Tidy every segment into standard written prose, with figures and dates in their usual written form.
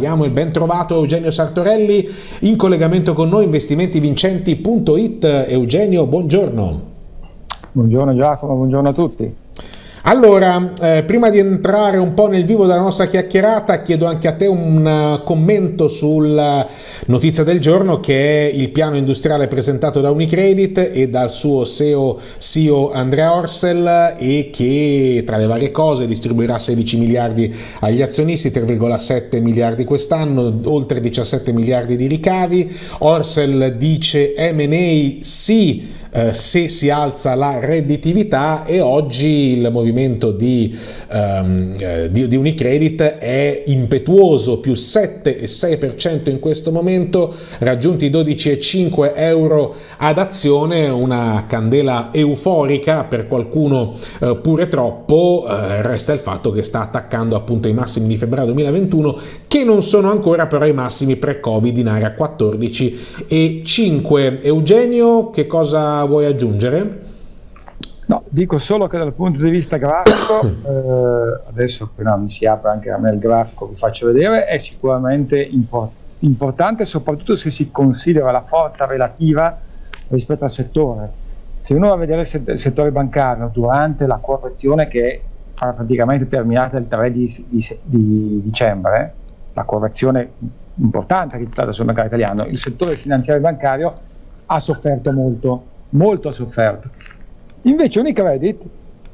Diamo il ben trovato a Eugenio Sartorelli, in collegamento con noi, investimentivincenti.it. Eugenio, buongiorno. Buongiorno Giacomo, buongiorno a tutti. Allora, prima di entrare un po' nel vivo della nostra chiacchierata, chiedo anche a te un commento sulla notizia del giorno, che è il piano industriale presentato da Unicredit e dal suo CEO Andrea Orcel, e che tra le varie cose distribuirà 16 miliardi agli azionisti, 3,7 miliardi quest'anno, oltre 17 miliardi di ricavi. Orcel dice M&A sì, se si alza la redditività, e oggi il movimento di Unicredit è impetuoso, più 7,6% in questo momento, raggiunti 12,5 euro ad azione, una candela euforica, per qualcuno pure troppo. Resta il fatto che sta attaccando appunto i massimi di febbraio 2021, che non sono ancora però i massimi pre-Covid in area 14,5. Eugenio, che cosa vuoi aggiungere? No, dico solo che dal punto di vista grafico, adesso appena mi si apre anche a me il grafico, vi faccio vedere, è sicuramente importante, soprattutto se si considera la forza relativa rispetto al settore. Se uno va a vedere il settore bancario durante la correzione, che è praticamente terminata il 3 di dicembre, la correzione importante che c'è stata sul mercato italiano, il settore finanziario e bancario ha sofferto molto ha sofferto. Invece Unicredit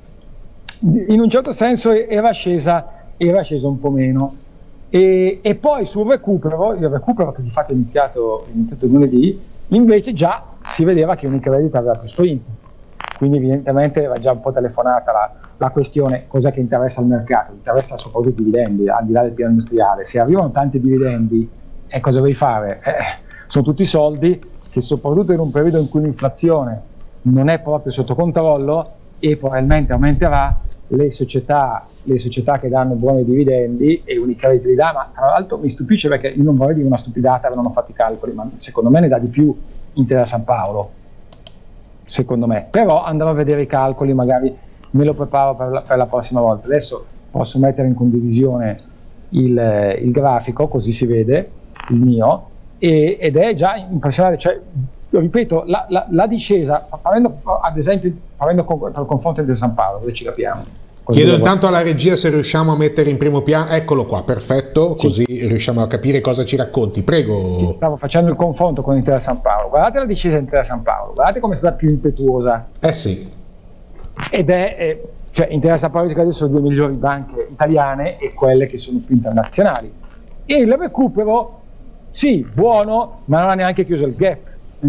in un certo senso era scesa un po' meno, e poi sul recupero, il recupero che di fatto è iniziato lunedì, invece già si vedeva che Unicredit aveva più sprint, quindi evidentemente era già un po' telefonata la questione: cosa che interessa al mercato? Interessa soprattutto i dividendi, al di là del piano industriale. Se arrivano tanti dividendi, cosa devi fare? Sono tutti soldi che, soprattutto in un periodo in cui l'inflazione non è proprio sotto controllo e probabilmente aumenterà, le società che danno buoni dividendi, e Unicredit li dà, ma tra l'altro mi stupisce, perché io non vorrei dire una stupidata, non ho fatto i calcoli, ma secondo me ne dà di più Intesa Sanpaolo, secondo me, però andrò a vedere i calcoli, magari me lo preparo per la prossima volta. Adesso posso mettere in condivisione il grafico, così si vede il mio, ed è già impressionante. Cioè, ripeto, la discesa, ad esempio prendendo il confronto di San Paolo, dove ci capiamo. Chiedo intanto alla regia se riusciamo a mettere in primo piano, eccolo qua, perfetto, così sì, riusciamo a capire cosa ci racconti, prego. Sì, stavo facendo il confronto con Intesa San Paolo, guardate la discesa di Intesa San Paolo, guardate come è stata più impetuosa. Sì. Ed cioè Intesa San Paolo adesso sono le due migliori banche italiane e quelle che sono più internazionali. E il recupero, sì, buono, ma non ha neanche chiuso il gap.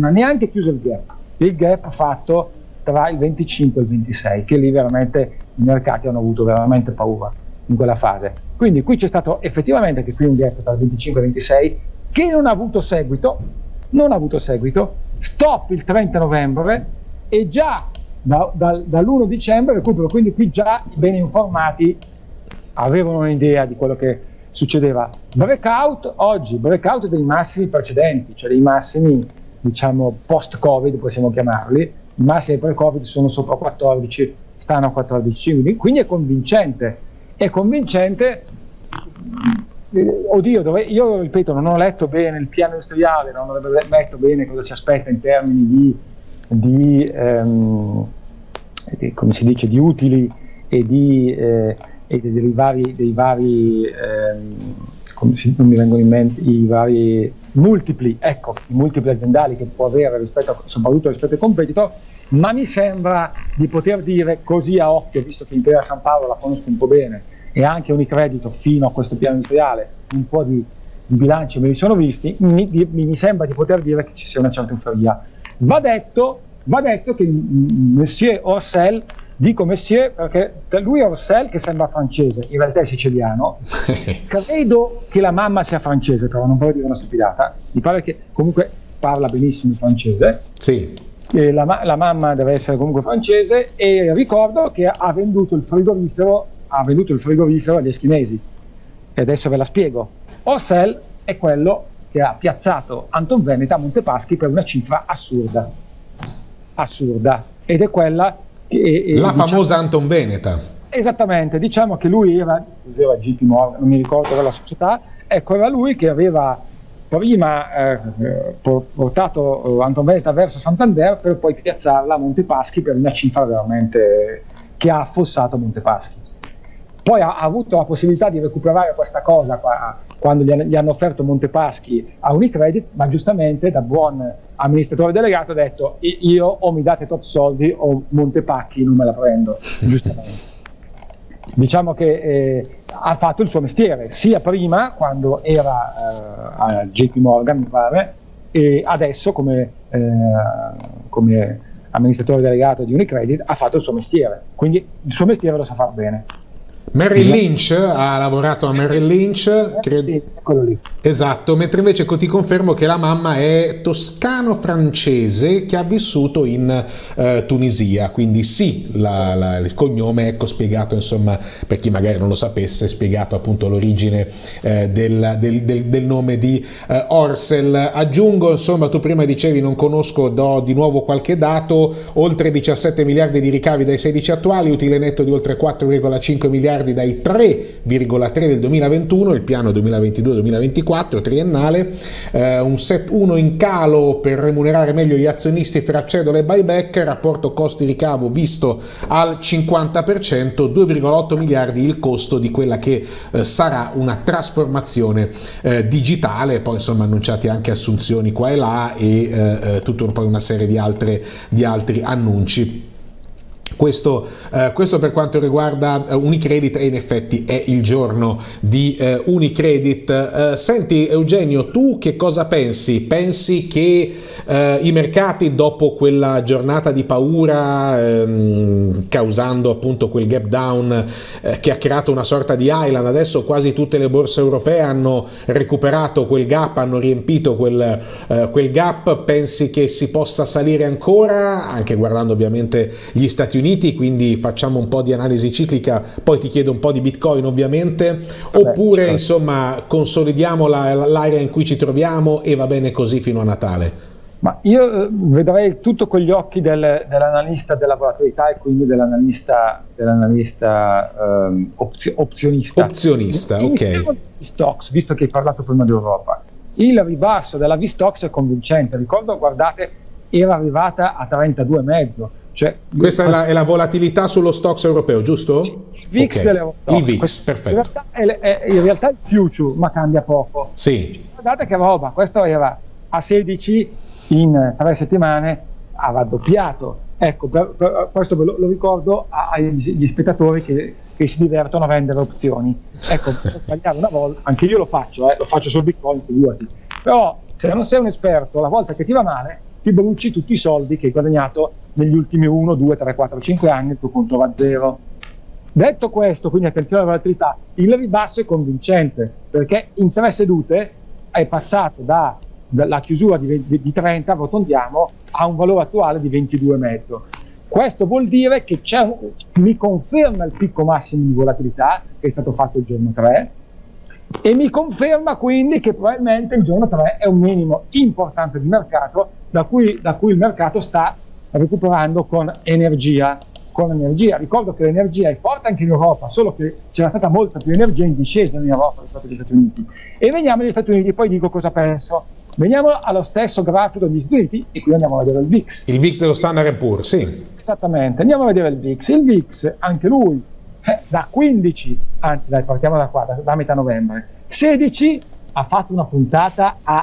Il gap fatto tra il 25 e il 26, che lì veramente i mercati hanno avuto veramente paura in quella fase. Quindi qui c'è stato effettivamente che qui un gap tra il 25 e il 26 che non ha avuto seguito, stop il 30 novembre e già dall'1 dicembre recupero, quindi qui già i bene informati avevano un'idea di quello che succedeva. Breakout oggi, breakout dei massimi precedenti, cioè dei massimi, diciamo, post-Covid, possiamo chiamarli. I massimi pre-Covid sono sopra 14, stanno a 14,5, quindi è convincente. Oddio, io ripeto, non ho letto bene il piano industriale, non ho letto bene cosa si aspetta in termini di come si dice, di utili e dei vari non mi vengono in mente i vari multipli, ecco, i multipli aziendali che può avere soprattutto rispetto ai competitor, ma mi sembra di poter dire così a occhio, visto che Intesa San Paolo la conosco un po' bene e anche Unicredit fino a questo piano industriale un po' di bilanci me li sono visti, mi sembra di poter dire che ci sia una certa euforia. Va detto che Monsieur Orcel, dico Monsieur perché lui è Orcel, che sembra francese, in realtà è siciliano. Credo che la mamma sia francese, però non voglio dire una stupidata, mi pare che comunque parla benissimo il francese. Sì. La mamma deve essere comunque francese, e ricordo che ha venduto il frigorifero agli eschimesi, e adesso ve la spiego. Orcel è quello che ha piazzato Anton Veneta a Montepaschi per una cifra assurda, ed è quella che la famosa Anton Veneta. Esattamente, diciamo che lui usava JP Morgan, non mi ricordo la società, Ecco, era lui che aveva prima portato Anton Veneta verso Santander per poi piazzarla a Montepaschi per una cifra veramente che ha affossato Montepaschi. Poi ha avuto la possibilità di recuperare questa cosa quando gli hanno offerto Montepaschi a Unicredit, ma giustamente da buon amministratore delegato ha detto: io o mi date tot soldi o Montepaschi non me la prendo. Giustamente. Diciamo che ha fatto il suo mestiere, sia prima quando era a JP Morgan, mi pare, e adesso come amministratore delegato di Unicredit ha fatto il suo mestiere, quindi il suo mestiere lo sa fare bene. Merrill Lynch, ha lavorato a Merrill Lynch, credo. Sì, quello lì. Esatto, mentre invece ti confermo che la mamma è toscano-francese che ha vissuto in Tunisia, quindi sì, il cognome, ecco, spiegato, insomma, per chi magari non lo sapesse, spiegato appunto l'origine del nome di Orcel. Aggiungo, insomma, tu prima dicevi non conosco, do di nuovo qualche dato: oltre 17 miliardi di ricavi dai 16 attuali, utile netto di oltre 4,5 miliardi dai 3,3 del 2021, il piano 2022-2024 triennale, un 7-1 in calo per remunerare meglio gli azionisti fra cedola e buyback, rapporto costi-ricavo visto al 50%, 2,8 miliardi il costo di quella che sarà una trasformazione digitale, poi insomma annunciati anche assunzioni qua e là e poi una serie di altri annunci. Questo per quanto riguarda Unicredit, e in effetti è il giorno di Unicredit. Senti Eugenio, tu che cosa pensi? Pensi che i mercati, dopo quella giornata di paura causando appunto quel gap down che ha creato una sorta di island, adesso quasi tutte le borse europee hanno recuperato quel gap, hanno riempito quel gap, pensi che si possa salire ancora, anche guardando ovviamente gli Stati Uniti, quindi facciamo un po' di analisi ciclica, poi ti chiedo un po' di Bitcoin ovviamente, oppure certo, insomma consolidiamo l'area in cui ci troviamo e va bene così fino a Natale? Ma io vedrei tutto con gli occhi dell'analista della volatilità e quindi dell'analista opzionista. Opzionista, ok. Stocks, visto che hai parlato prima d'Europa, il ribasso della VSTOXX è convincente. Ricordo, guardate, era arrivata a 32,5. Cioè, questa è la volatilità sullo Stoxx europeo, giusto? Sì, il VIX dell'Eurostoxx. Il VIX, perfetto. In realtà il future, ma cambia poco. Sì. Guardate che roba, questo era a 16 in 3 settimane, ha raddoppiato. Ecco, questo lo ricordo agli spettatori che si divertono a vendere opzioni. Ecco, per sbagliare una volta, anche io lo faccio sul Bitcoin, figurati. Però se non sei un esperto, la volta che ti va male, ti bruci tutti i soldi che hai guadagnato negli ultimi 1, 2, 3, 4, 5 anni, il tuo conto va a zero. Detto questo, quindi attenzione alla volatilità, il ribasso è convincente, perché in 3 sedute è passato dalla chiusura di 30, arrotondiamo, a un valore attuale di 22,5. Questo vuol dire che mi conferma il picco massimo di volatilità che è stato fatto il giorno 3, e mi conferma quindi che probabilmente il giorno 3 è un minimo importante di mercato da cui il mercato sta recuperando con energia. Ricordo che l'energia è forte anche in Europa, solo che c'era stata molta più energia in discesa in Europa rispetto agli Stati Uniti. E veniamo agli Stati Uniti, poi dico cosa penso. Veniamo allo stesso grafico degli Stati Uniti e qui andiamo a vedere il VIX. Il VIX dello Standard & Poor's, sì. Esattamente, andiamo a vedere il VIX. Il VIX, anche lui, da 15, anzi dai, partiamo da qua, da metà novembre, 16 ha fatto una puntata a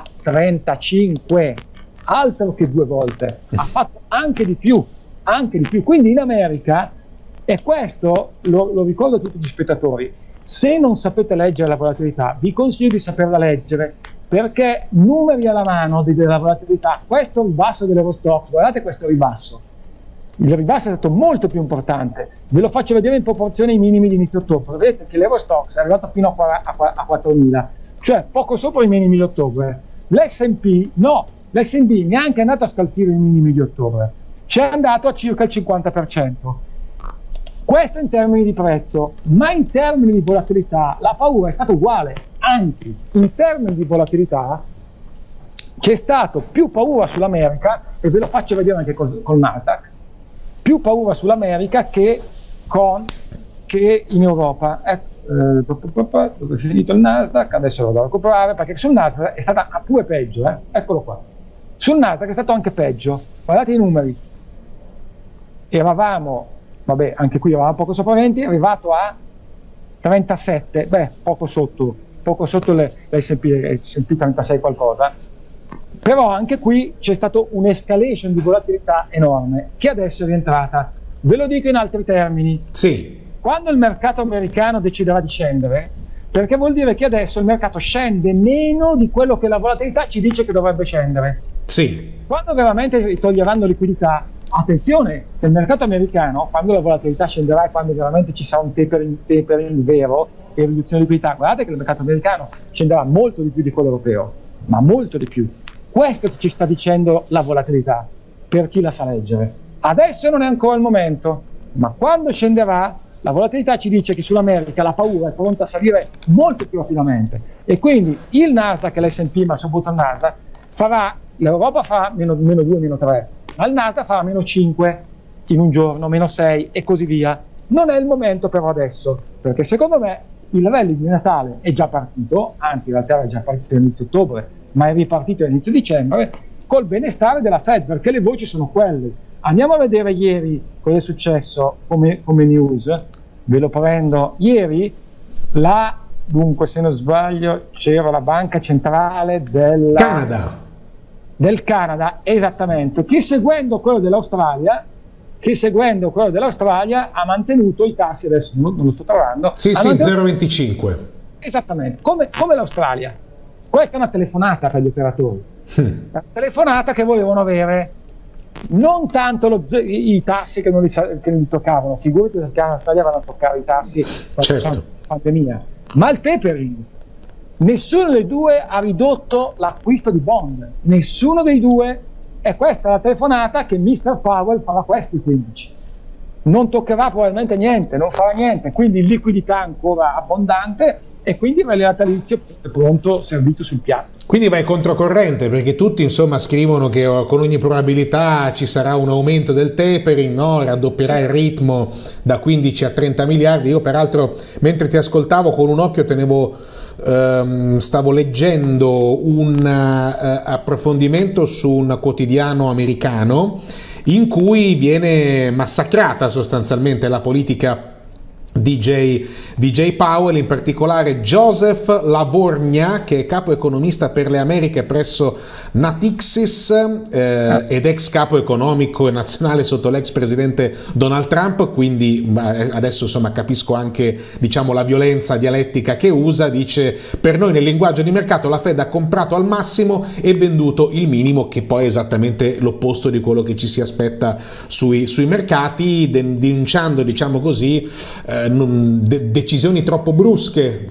35, altro che 2 volte, ha fatto anche di più, quindi in America, e questo lo ricordo a tutti gli spettatori, se non sapete leggere la volatilità, vi consiglio di saperla leggere, perché numeri alla mano della volatilità, questo ribasso dell'Eurostoxx, guardate questo ribasso, il ribasso è stato molto più importante, ve lo faccio vedere in proporzione ai minimi di inizio ottobre. Vedete che l'Eurostoxx è arrivato fino a 4.000, cioè poco sopra i minimi di ottobre. L'S&P no, l'S&P neanche è andato a scalfire i minimi di ottobre, c'è andato a circa il 50%. Questo in termini di prezzo, ma in termini di volatilità la paura è stata uguale, anzi in termini di volatilità c'è stato più paura sull'America, e ve lo faccio vedere anche col Nasdaq, più paura sull'America che in Europa. dove è finito il Nasdaq, adesso lo devo recuperare, perché sul Nasdaq è stata pure peggio, eccolo qua. Sul Nasdaq è stato anche peggio, guardate i numeri, eravamo, vabbè, anche qui eravamo poco sopra 20, è arrivato a 37, poco sotto l'S&P 36 qualcosa, però anche qui c'è stato un'escalation di volatilità enorme, che adesso è rientrata. Ve lo dico in altri termini. Sì. Quando il mercato americano deciderà di scendere, perché vuol dire che adesso il mercato scende meno di quello che la volatilità ci dice che dovrebbe scendere. Sì. Quando veramente toglieranno liquidità, attenzione, che il mercato americano, quando la volatilità scenderà e quando veramente ci sarà un tapering vero e riduzione di liquidità, guardate che il mercato americano scenderà molto di più di quello europeo, ma molto di più. Questo ci sta dicendo la volatilità, per chi la sa leggere. Adesso non è ancora il momento, ma quando scenderà, la volatilità ci dice che sull'America la paura è pronta a salire molto più rapidamente. E quindi il Nasdaq e l'S&P, ma soprattutto il Nasdaq, l'Europa farà meno 2, meno 3, ma il Nasdaq farà meno 5 in un giorno, meno 6 e così via. Non è il momento però adesso, perché secondo me il rally di Natale è già partito, anzi in realtà è già partito all'inizio ottobre, ma è ripartito all'inizio dicembre, col benestare della Fed, perché le voci sono quelle. Andiamo a vedere ieri cosa è successo come news, ve lo prendo. Ieri, dunque se non sbaglio, c'era la banca centrale del Canada, esattamente, che seguendo quello dell'Australia ha mantenuto i tassi, adesso non lo sto trovando. Sì, 0,25. Esattamente, come l'Australia. Questa è una telefonata per gli operatori, una telefonata che volevano avere non tanto i tassi che non li toccavano, figurati perché in Australia vanno a toccare i tassi quando c'è una pandemia, ma il tapering. Nessuno dei due ha ridotto l'acquisto di bond, nessuno dei due, e questa è la telefonata che Mr. Powell farà questo il 15. Non toccherà probabilmente niente, non farà niente, quindi liquidità ancora abbondante e quindi il natalizio pronto, servito sul piatto. Quindi vai controcorrente, perché tutti insomma scrivono che con ogni probabilità ci sarà un aumento del tapering, no? Raddoppierà il ritmo da 15 a 30 miliardi. Io peraltro mentre ti ascoltavo con un occhio stavo leggendo un approfondimento su un quotidiano americano in cui viene massacrata sostanzialmente la politica DJ Powell, in particolare Joseph Lavorgna, che è capo economista per le Americhe presso Natixis ed ex capo economico nazionale sotto l'ex presidente Donald Trump, quindi adesso insomma capisco anche diciamo la violenza dialettica che usa. Dice: per noi nel linguaggio di mercato la Fed ha comprato al massimo e venduto il minimo, che poi è esattamente l'opposto di quello che ci si aspetta sui mercati, denunciando diciamo così decisioni troppo bruschi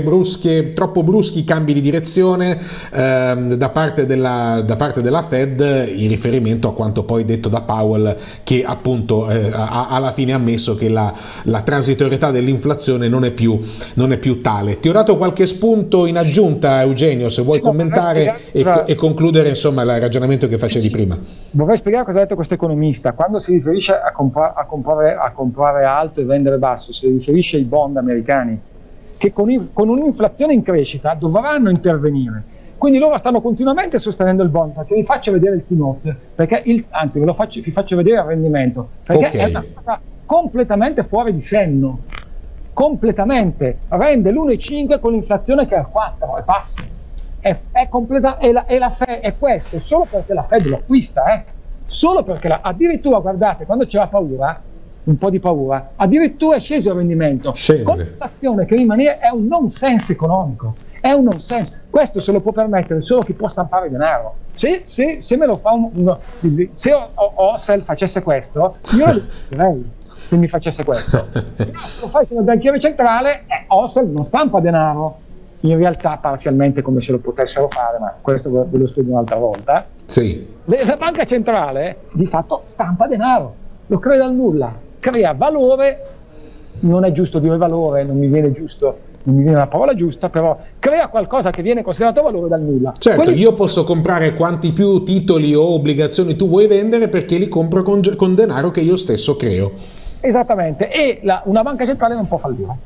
cambi di direzione da parte della Fed, in riferimento a quanto poi detto da Powell, che appunto alla fine ha ammesso che la transitorietà dell'inflazione non è più tale. Ti ho dato qualche spunto in aggiunta, Eugenio, se vuoi commentare e concludere insomma il ragionamento che facevi prima. Vorrei spiegare cosa ha detto questo economista. Quando si riferisce a comprare alto e vendere basso, si riferisce ai bond americani che con un'inflazione in crescita dovranno intervenire. Quindi loro stanno continuamente sostenendo il bond, perché vi faccio vedere il keynote, anzi vi faccio vedere il rendimento, perché è una cosa completamente fuori di senno, completamente, rende l'1,5 con l'inflazione che è al 4 e passa. È completa, è questo solo perché la Fed lo acquista, solo perché addirittura guardate, quando c'era paura, un po' di paura, addirittura è sceso il rendimento. Con l'inflazione che rimane è un nonsense economico, è un nonsense. Questo se lo può permettere solo chi può stampare denaro. Se me lo fa se Ossel facesse questo, io lo direi. Se mi facesse questo, lo fai come banchiere centrale, Ossel non stampa denaro. In realtà parzialmente come se lo potessero fare, ma questo ve lo studio un'altra volta. Sì. La banca centrale di fatto stampa denaro, lo crea dal nulla, crea valore, non è giusto dire valore, non mi viene la parola giusta, però crea qualcosa che viene considerato valore dal nulla. Certo, io posso comprare quanti più titoli o obbligazioni tu vuoi vendere, perché li compro con denaro che io stesso creo. Esattamente, e una banca centrale non può fallire.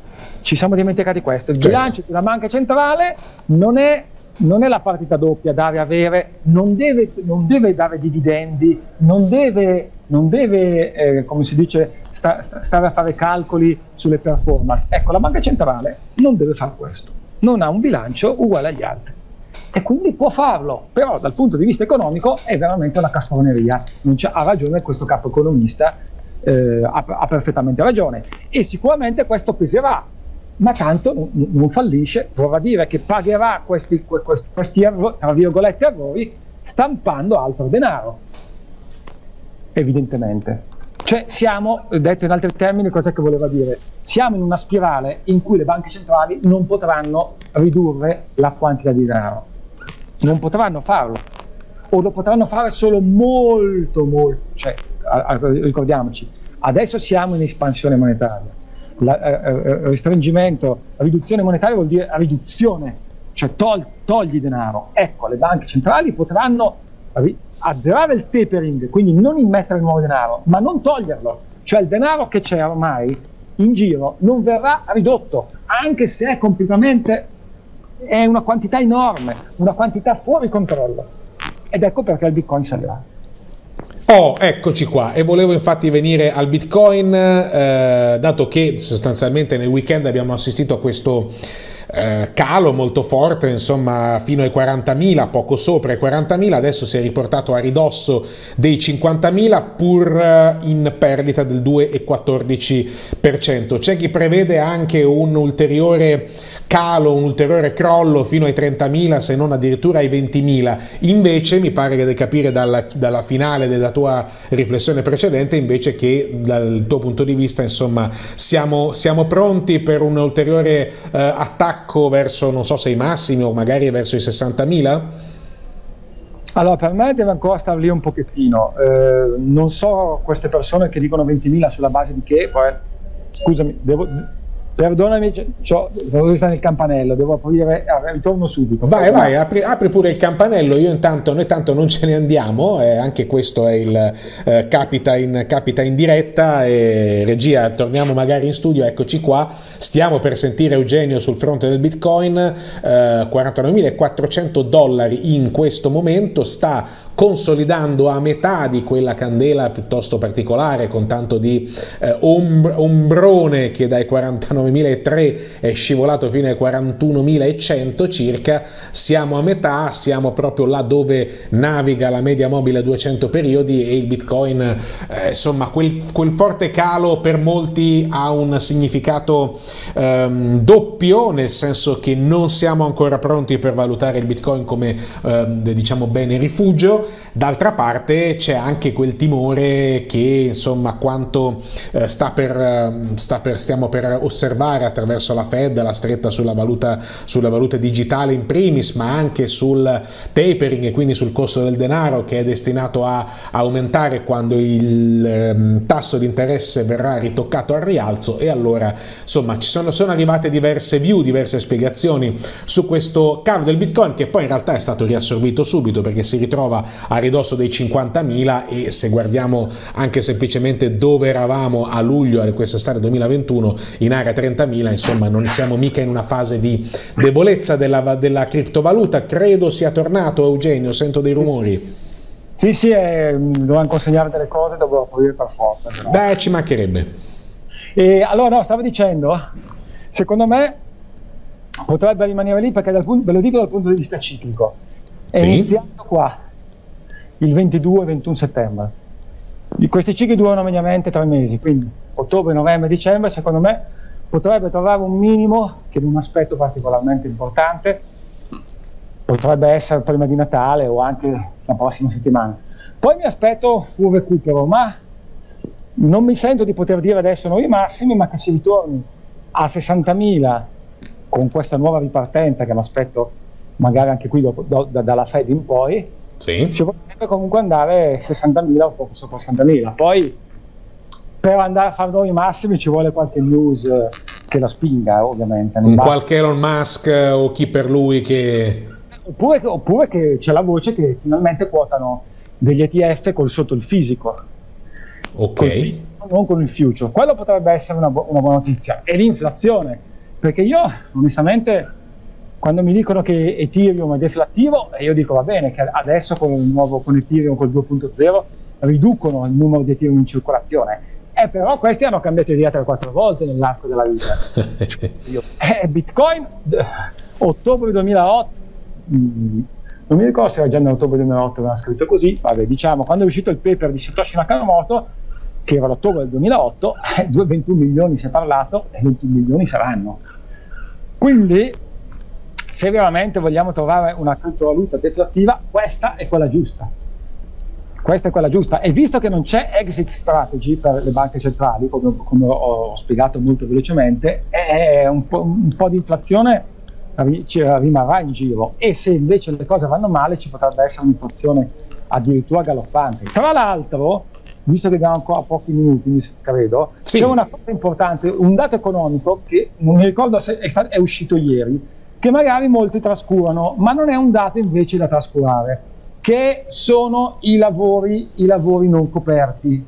ci siamo dimenticati questo, il certo. bilancio della banca centrale non è la partita doppia, dare avere, non deve dare dividendi, non deve come si dice, stare a fare calcoli sulle performance. Ecco, la banca centrale non deve fare questo, non ha un bilancio uguale agli altri e quindi può farlo, però dal punto di vista economico è veramente una castroneria. Ha ragione questo capo economista, ha perfettamente ragione, e sicuramente questo peserà, ma tanto non fallisce. Vorrà dire che pagherà questi tra virgolette errori stampando altro denaro, evidentemente. Cioè siamo, detto in altri termini, cos'è che voleva dire? Siamo in una spirale in cui le banche centrali non potranno ridurre la quantità di denaro, non potranno farlo, o lo potranno fare solo molto, cioè, ricordiamoci, adesso siamo in espansione monetaria. Restringimento, riduzione monetaria vuol dire riduzione, cioè togli denaro. Ecco, le banche centrali potranno azzerare il tapering, quindi non immettere nuovo denaro, ma non toglierlo, cioè il denaro che c'è ormai in giro non verrà ridotto, anche se è completamente, è una quantità enorme, una quantità fuori controllo, ed ecco perché il Bitcoin salirà. Oh, eccoci qua, e volevo infatti venire al Bitcoin, dato che sostanzialmente nel weekend abbiamo assistito a questo calo molto forte, insomma fino ai 40.000, poco sopra i 40.000, adesso si è riportato a ridosso dei 50.000 pur in perdita del 2,14%. C'è chi prevede anche un ulteriore calo, un ulteriore crollo fino ai 30.000, se non addirittura ai 20.000. Invece mi pare di capire dalla finale della tua riflessione precedente invece che dal tuo punto di vista, insomma, siamo pronti per un ulteriore attacco verso, non so se i massimi o magari verso i 60.000? Allora, per me deve ancora stare lì un pochettino. Non so queste persone che dicono 20.000 sulla base di che, poi scusami, perdonami, sono sta nel campanello, devo aprire, ritorno subito. Vai, apri pure il campanello, noi tanto non ce ne andiamo, anche questo è il capita in diretta, regia, torniamo magari in studio, eccoci qua, stiamo per sentire Eugenio sul fronte del Bitcoin, $49.400 in questo momento, sta consolidando a metà di quella candela piuttosto particolare con tanto di ombrone che dai 49.300 è scivolato fino ai 41.100 circa. Siamo a metà, siamo proprio là dove naviga la media mobile a 200 periodi e il Bitcoin, insomma quel forte calo per molti ha un significato doppio, nel senso che non siamo ancora pronti per valutare il Bitcoin come diciamo bene rifugio. D'altra parte c'è anche quel timore che insomma quanto stiamo per osservare attraverso la Fed, la stretta sulla valuta digitale in primis, ma anche sul tapering e quindi sul costo del denaro che è destinato a aumentare quando il tasso di interesse verrà ritoccato al rialzo. E allora insomma sono arrivate diverse view, diverse spiegazioni su questo calo del Bitcoin, che poi in realtà è stato riassorbito subito perché si ritrova a ridosso dei 50.000, e se guardiamo anche semplicemente dove eravamo a luglio di quest'estate 2021, in area 30.000, insomma non siamo mica in una fase di debolezza della criptovaluta. Credo sia tornato Eugenio, sento dei rumori. Sì, dovevano consegnare delle cose, dovevo aprire per forza. Però. Beh, ci mancherebbe. E allora no, stavo dicendo, secondo me potrebbe rimanere lì perché ve lo dico dal punto di vista ciclico, è iniziato qua il 22-21 settembre. Questi cicli durano mediamente 3 mesi, quindi ottobre, novembre, dicembre, secondo me potrebbe trovare un minimo che in un aspetto particolarmente importante potrebbe essere prima di Natale o anche la prossima settimana. Poi mi aspetto un recupero, ma non mi sento di poter dire adesso nuovi massimi, ma che si ritorni a 60.000 con questa nuova ripartenza che mi aspetto magari anche qui dalla Fed in poi. Sì. Ci potrebbe comunque andare 60.000 o poco sopra 60.000. Poi per andare a fare nuovi massimi ci vuole qualche news che la spinga, ovviamente. Qualche Elon Musk o chi per lui che... Oppure che c'è la voce che finalmente quotano degli ETF sotto il fisico. Ok. Non con il future. Quello potrebbe essere una buona notizia. E l'inflazione perché io onestamente quando mi dicono che Ethereum è deflattivo, io dico va bene, che adesso con Ethereum col 2.0 riducono il numero di Ethereum in circolazione, però questi hanno cambiato idea 3-4 volte nell'arco della vita. Bitcoin ottobre 2008, non mi ricordo se era già nell'ottobre 2008 aveva scritto così, vabbè, diciamo quando è uscito il paper di Satoshi Nakamoto, che era l'ottobre del 2008, 21 milioni si è parlato e 21 milioni saranno. Quindi se veramente vogliamo trovare una criptovaluta deflattiva, questa è quella giusta. Questa è quella giusta, e visto che non c'è exit strategy per le banche centrali, come ho spiegato molto velocemente, un po' di inflazione rimarrà in giro, e se invece le cose vanno male ci potrebbe essere un'inflazione addirittura galoppante. Tra l'altro, visto che abbiamo ancora pochi minuti, credo, sì, c'è una cosa importante, un dato economico che non mi ricordo se è uscito ieri, che magari molti trascurano, ma non è un dato invece da trascurare, che sono i lavori non coperti.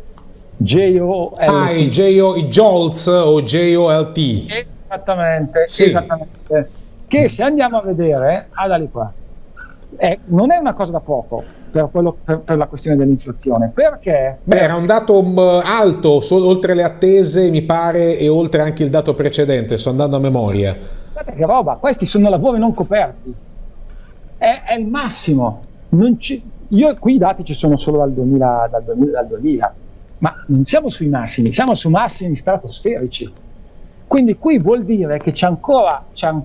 I JOLTS o JOLT. Esattamente, sì. Esattamente. Che se andiamo a vedere, dali qua, non è una cosa da poco per la questione dell'inflazione, perché era un dato alto, oltre le attese mi pare, e oltre anche il dato precedente, sto andando a memoria. Guardate che roba, questi sono lavori non coperti, è il massimo. Io qui i dati ci sono solo dal 2000, ma non siamo sui massimi, siamo su massimi stratosferici. Quindi qui vuol dire che c'è ancora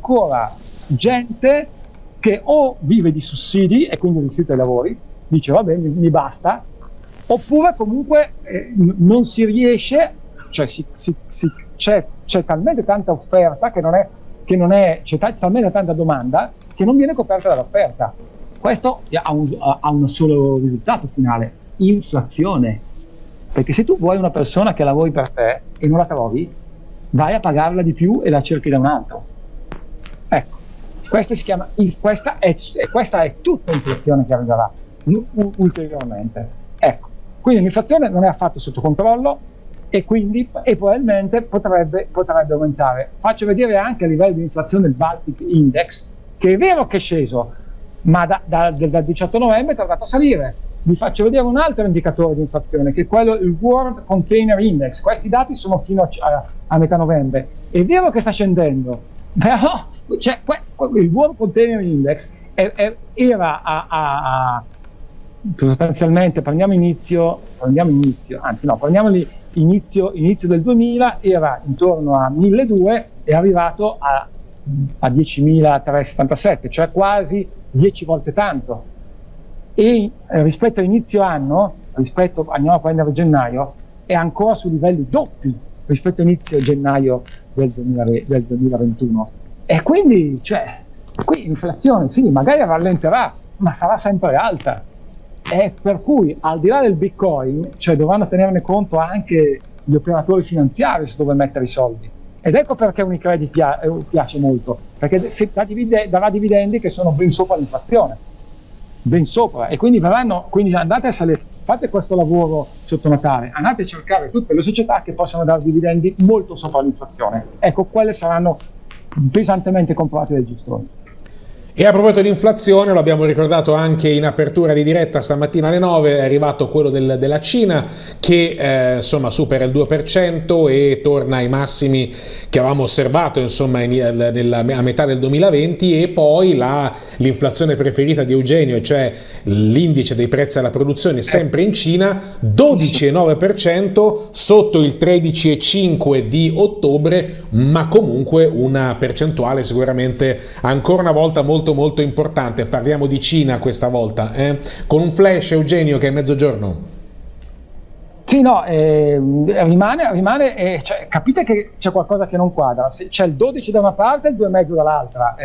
gente che o vive di sussidi e quindi rifiuta i lavori, dice vabbè mi basta, oppure comunque non si riesce, cioè c'è talmente tanta offerta c'è talmente tanta domanda che non viene coperta dall'offerta. Questo ha un solo risultato finale: inflazione. Perché se tu vuoi una persona che lavori per te e non la trovi, vai a pagarla di più e la cerchi da un altro. Ecco, questa è tutta inflazione che arriverà ulteriormente. Ecco, quindi l'inflazione non è affatto sotto controllo e probabilmente potrebbe aumentare. Faccio vedere anche a livello di inflazione il Baltic Index, che è vero che è sceso, ma dal 18 novembre è tornato a salire. Vi faccio vedere un altro indicatore di inflazione, che è il World Container Index. Questi dati sono fino a metà novembre. È vero che sta scendendo, però il World Container Index era sostanzialmente, prendiamo inizio del 2000, era intorno a 1200, è arrivato a 10.377, cioè quasi 10 volte tanto. E rispetto a inizio anno, andiamo a prendere gennaio, è ancora su livelli doppi rispetto a inizio gennaio del 2021. E quindi, qui l'inflazione sì, magari rallenterà, ma sarà sempre alta. E per cui, al di là del Bitcoin, dovranno tenerne conto anche gli operatori finanziari su dove mettere i soldi. Ed ecco perché Unicredit piace molto, perché darà dividendi che sono ben sopra l'inflazione. Ben sopra, e quindi andate a salire, fate questo lavoro sotto Natale, andate a cercare tutte le società che possono dare dividendi molto sopra l'inflazione. Ecco, quelle saranno pesantemente comprate dai gestori. E a proposito di inflazione, lo abbiamo ricordato anche in apertura di diretta stamattina alle 9, è arrivato quello della Cina che insomma supera il 2% e torna ai massimi che avevamo osservato insomma a metà del 2020, e poi l'inflazione preferita di Eugenio, cioè l'indice dei prezzi alla produzione sempre in Cina, 12,9% sotto il 13,5% di ottobre, ma comunque una percentuale sicuramente ancora una volta molto importante. Parliamo di Cina questa volta, con un flash, Eugenio, che è mezzogiorno. Sì, no, rimane capite che c'è qualcosa che non quadra. C'è il 12 da una parte e il 2,5 dall'altra.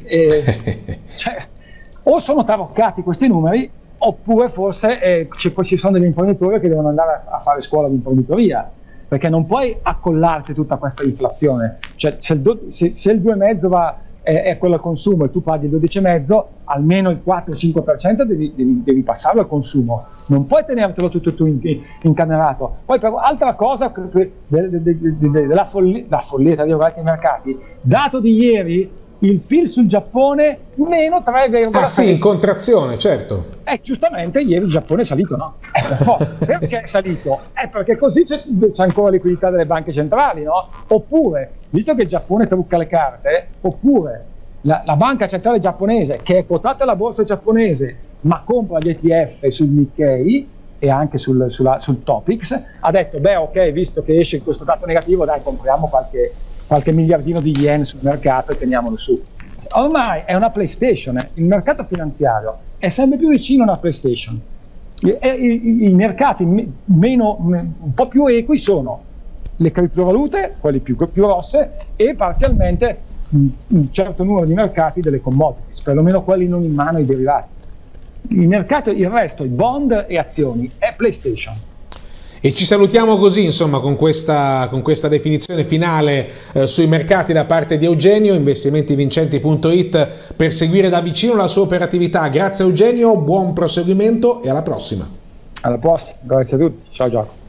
O sono taroccati questi numeri, oppure forse ci sono degli imprenditori che devono andare a fare scuola di imprenditoria, perché non puoi accollarti tutta questa inflazione. Se il 2,5 va è quello al consumo e tu paghi il 12,5, almeno il 4-5% devi passarlo al consumo, non puoi tenertelo tutto tu incamerato. Poi per altra cosa della follia tra virgolette, dei mercati, dato di ieri, il PIL sul Giappone meno 3,3. Ah sì, in contrazione, certo. Giustamente ieri il Giappone è salito, no? Perché è salito? Perché così c'è ancora liquidità delle banche centrali, no? Oppure, visto che il Giappone trucca le carte, oppure la banca centrale giapponese, che è quotata alla borsa giapponese, ma compra gli ETF sul Nikkei e anche sul Topix, ha detto, beh ok, visto che esce questo dato negativo, dai, compriamo qualche miliardino di yen sul mercato e teniamolo su. Ormai è una PlayStation, il mercato finanziario è sempre più vicino a una PlayStation. I mercati un po' più equi sono le criptovalute, quelle più grosse, e parzialmente un certo numero di mercati delle commodities, perlomeno quelli non in mano ai derivati. Il resto, i bond e azioni, è PlayStation. E ci salutiamo così, insomma, con questa definizione finale sui mercati da parte di Eugenio, investimentivincenti.it, per seguire da vicino la sua operatività. Grazie Eugenio, buon proseguimento e alla prossima. Alla prossima, grazie a tutti, ciao Giacomo.